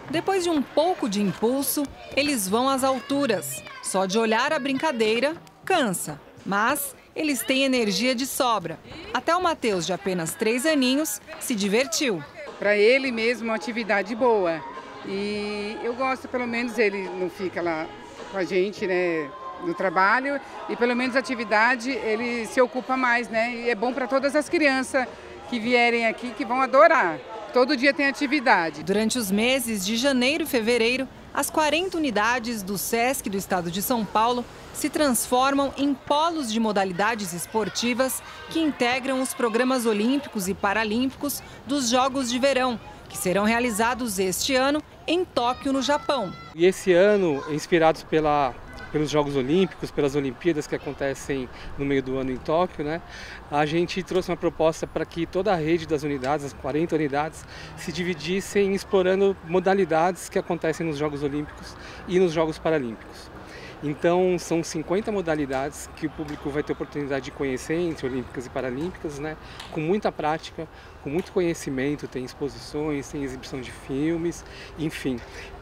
Depois de um pouco de impulso, eles vão às alturas. Só de olhar a brincadeira, cansa. Mas eles têm energia de sobra. Até o Matheus, de apenas 3 aninhos, se divertiu. Para ele mesmo, uma atividade boa. E eu gosto, pelo menos, ele não fica lá com a gente, né, no trabalho. E pelo menos a atividade, ele se ocupa mais, né? E é bom para todas as crianças que vierem aqui, que vão adorar. Todo dia tem atividade. Durante os meses de janeiro e fevereiro, as 40 unidades do SESC do estado de São Paulo se transformam em polos de modalidades esportivas que integram os programas olímpicos e paralímpicos dos Jogos de Verão, que serão realizados este ano em Tóquio, no Japão. E esse ano, inspirados pelos Jogos Olímpicos, pelas Olimpíadas que acontecem no meio do ano em Tóquio, né? A gente trouxe uma proposta para que toda a rede das unidades, as 40 unidades, se dividissem explorando modalidades que acontecem nos Jogos Olímpicos e nos Jogos Paralímpicos. Então, são 50 modalidades que o público vai ter oportunidade de conhecer, entre olímpicas e paralímpicas, né? Com muita prática, com muito conhecimento, tem exposições, tem exibição de filmes, enfim.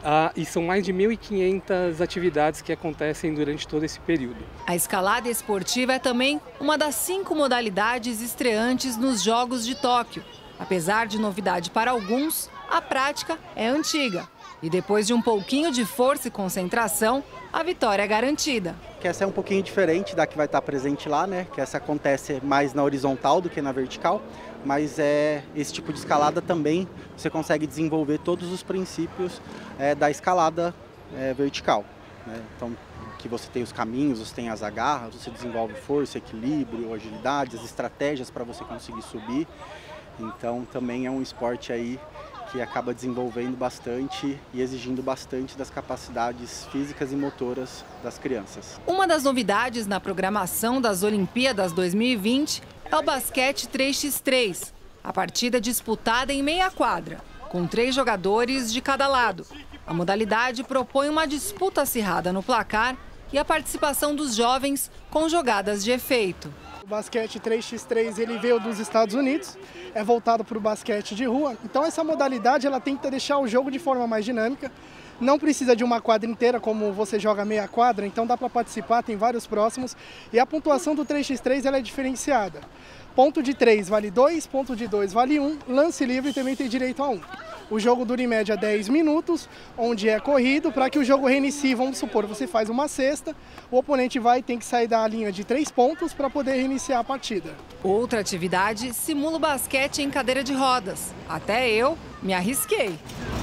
E são mais de 1.500 atividades que acontecem durante todo esse período. A escalada esportiva é também uma das 5 modalidades estreantes nos Jogos de Tóquio. Apesar de novidade para alguns, a prática é antiga. E depois de um pouquinho de força e concentração, a vitória é garantida. Que essa é um pouquinho diferente da que vai estar presente lá, né? Que essa acontece mais na horizontal do que na vertical, mas esse tipo de escalada também você consegue desenvolver todos os princípios da escalada vertical, né? Então, que você tem os caminhos, você tem as agarras, você desenvolve força, equilíbrio, agilidade, as estratégias para você conseguir subir. Então, também é um esporte aí que acaba desenvolvendo bastante e exigindo bastante das capacidades físicas e motoras das crianças. Uma das novidades na programação das Olimpíadas 2020 é o basquete 3x3, a partida disputada em meia quadra, com 3 jogadores de cada lado. A modalidade propõe uma disputa acirrada no placar e a participação dos jovens com jogadas de efeito. O basquete 3x3 ele veio dos Estados Unidos, é voltado para o basquete de rua. Então essa modalidade ela tenta deixar o jogo de forma mais dinâmica. Não precisa de uma quadra inteira como você joga meia quadra, então dá para participar, tem vários próximos. E a pontuação do 3x3 ela é diferenciada. Ponto de 3 vale 2, ponto de 2 vale 1, lance livre também tem direito a 1. O jogo dura em média 10 minutos, onde é corrido. Para que o jogo reinicie, vamos supor, você faz uma cesta, o oponente tem que sair da linha de 3 pontos para poder reiniciar a partida. Outra atividade simula o basquete em cadeira de rodas. Até eu me arrisquei.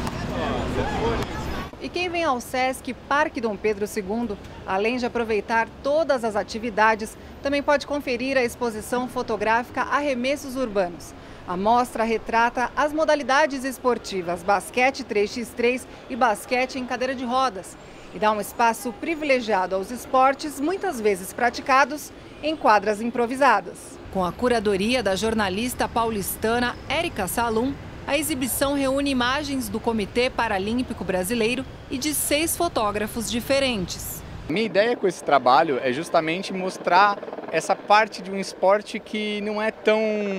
E quem vem ao SESC Parque Dom Pedro II, além de aproveitar todas as atividades, também pode conferir a exposição fotográfica Arremessos Urbanos. A mostra retrata as modalidades esportivas basquete 3x3 e basquete em cadeira de rodas e dá um espaço privilegiado aos esportes, muitas vezes praticados em quadras improvisadas. Com a curadoria da jornalista paulistana Érica Salum, a exibição reúne imagens do Comitê Paralímpico Brasileiro e de 6 fotógrafos diferentes. Minha ideia com esse trabalho é justamente mostrar essa parte de um esporte que não é tão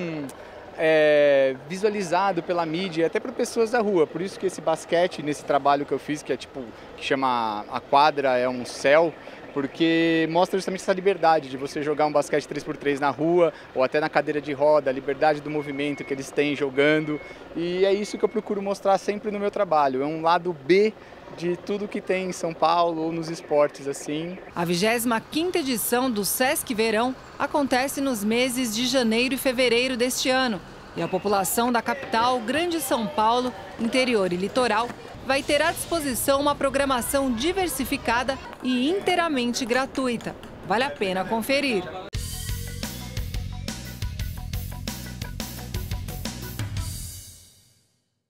visualizado pela mídia, até para pessoas da rua. Por isso que esse basquete, nesse trabalho que eu fiz, que chama A Quadra é um Céu, porque mostra justamente essa liberdade de você jogar um basquete 3x3 na rua ou até na cadeira de roda, a liberdade do movimento que eles têm jogando. E é isso que eu procuro mostrar sempre no meu trabalho. É um lado B de tudo que tem em São Paulo ou nos esportes assim. A 25ª edição do SESC Verão acontece nos meses de janeiro e fevereiro deste ano. E a população da capital, Grande São Paulo, interior e litoral, vai ter à disposição uma programação diversificada e inteiramente gratuita. Vale a pena conferir.